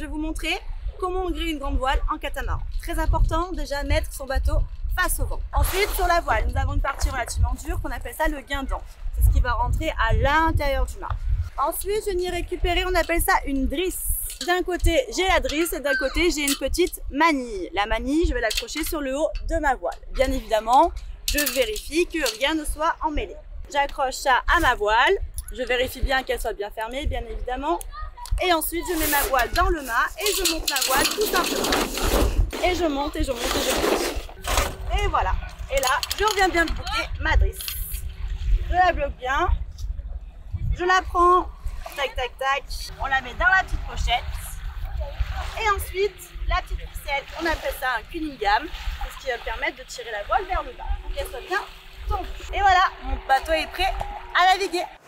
vais vous montrer comment on grille une grande voile en catamaran. Très important, déjà mettre son bateau face au vent. Ensuite, sur la voile, nous avons une partie relativement dure qu'on appelle ça le guindon. C'est ce qui va rentrer à l'intérieur du mât. Ensuite, je vais récupérer, on appelle ça une drisse. D'un côté, j'ai la drisse et d'un côté, j'ai une petite manille. La manille, je vais l'accrocher sur le haut de ma voile. Bien évidemment, je vérifie que rien ne soit emmêlé. J'accroche ça à ma voile. Je vérifie bien qu'elle soit bien fermée, bien évidemment. Et ensuite, je mets ma voile dans le mât et je monte ma voile tout simplement. Et je monte et je monte et je monte. Et voilà. Et là, je reviens bien bloquer ma drisse. Je la bloque bien. Je la prends. Tac, tac, tac. On la met dans la petite pochette. Et ensuite, la petite ficelle, on appelle ça un cunningham. C'est ce qui va me permettre de tirer la voile vers le bas pour qu'elle soit bien tendue. Et voilà, mon bateau est prêt à naviguer.